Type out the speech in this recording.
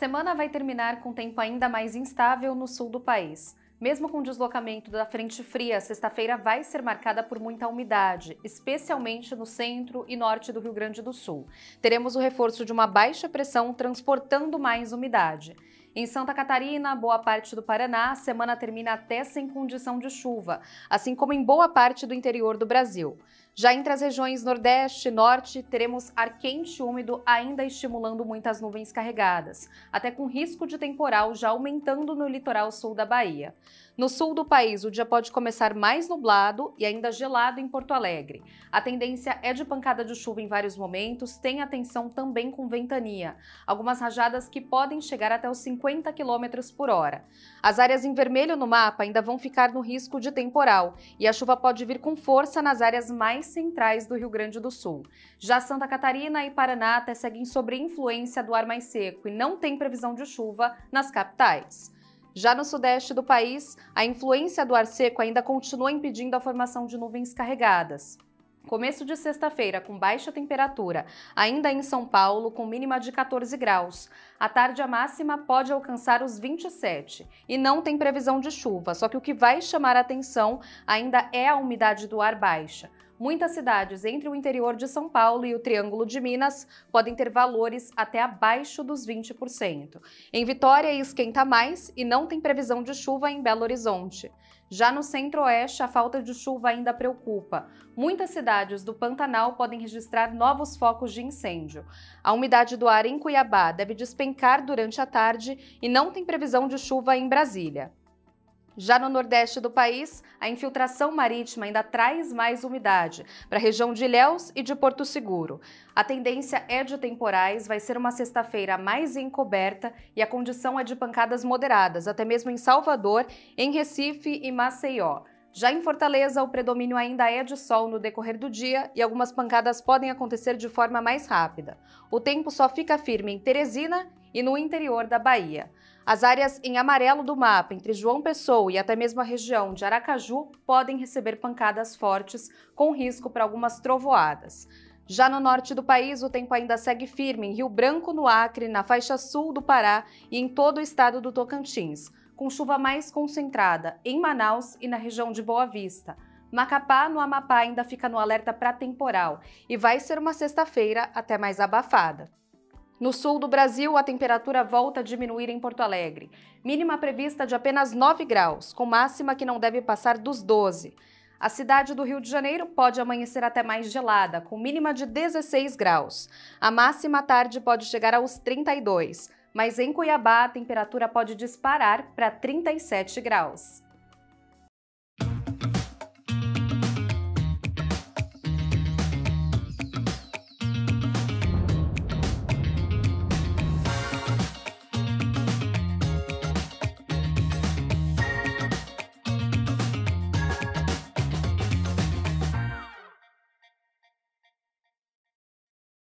semana vai terminar com tempo ainda mais instável no sul do país. Mesmo com o deslocamento da frente fria, sexta-feira vai ser marcada por muita umidade, especialmente no centro e norte do Rio Grande do Sul. Teremos o reforço de uma baixa pressão transportando mais umidade. Em Santa Catarina, boa parte do Paraná, a semana termina até sem condição de chuva, assim como em boa parte do interior do Brasil. Já entre as regiões Nordeste e Norte, teremos ar quente e úmido ainda estimulando muitas nuvens carregadas, até com risco de temporal já aumentando no litoral sul da Bahia. No sul do país, o dia pode começar mais nublado e ainda gelado em Porto Alegre. A tendência é de pancada de chuva em vários momentos, tem atenção também com ventania, algumas rajadas que podem chegar até os 50 km por hora. As áreas em vermelho no mapa ainda vão ficar no risco de temporal e a chuva pode vir com força nas áreas mais centrais do Rio Grande do Sul. Já Santa Catarina e Paraná até seguem sob influência do ar mais seco e não tem previsão de chuva nas capitais. Já no sudeste do país, a influência do ar seco ainda continua impedindo a formação de nuvens carregadas. Começo de sexta-feira com baixa temperatura, ainda em São Paulo, com mínima de 14 graus. À tarde, a máxima pode alcançar os 27 e não tem previsão de chuva, só que o que vai chamar a atenção ainda é a umidade do ar baixa. Muitas cidades entre o interior de São Paulo e o Triângulo de Minas podem ter valores até abaixo dos 20%. Em Vitória, esquenta mais e não tem previsão de chuva em Belo Horizonte. Já no centro-oeste, a falta de chuva ainda preocupa. Muitas cidades do Pantanal podem registrar novos focos de incêndio. A umidade do ar em Cuiabá deve despencar durante a tarde e não tem previsão de chuva em Brasília. Já no nordeste do país, a infiltração marítima ainda traz mais umidade para a região de Ilhéus e de Porto Seguro. A tendência é de temporais, vai ser uma sexta-feira mais encoberta e a condição é de pancadas moderadas, até mesmo em Salvador, em Recife e Maceió. Já em Fortaleza, o predomínio ainda é de sol no decorrer do dia e algumas pancadas podem acontecer de forma mais rápida. O tempo só fica firme em Teresina e no interior da Bahia. As áreas em amarelo do mapa, entre João Pessoa e até mesmo a região de Aracaju, podem receber pancadas fortes, com risco para algumas trovoadas. Já no norte do país, o tempo ainda segue firme em Rio Branco, no Acre, na faixa sul do Pará e em todo o estado do Tocantins, com chuva mais concentrada em Manaus e na região de Boa Vista. Macapá, no Amapá, ainda fica no alerta para temporal e vai ser uma sexta-feira até mais abafada. No sul do Brasil, a temperatura volta a diminuir em Porto Alegre. Mínima prevista de apenas 9 graus, com máxima que não deve passar dos 12. A cidade do Rio de Janeiro pode amanhecer até mais gelada, com mínima de 16 graus. A máxima à tarde pode chegar aos 32, mas em Cuiabá a temperatura pode disparar para 37 graus.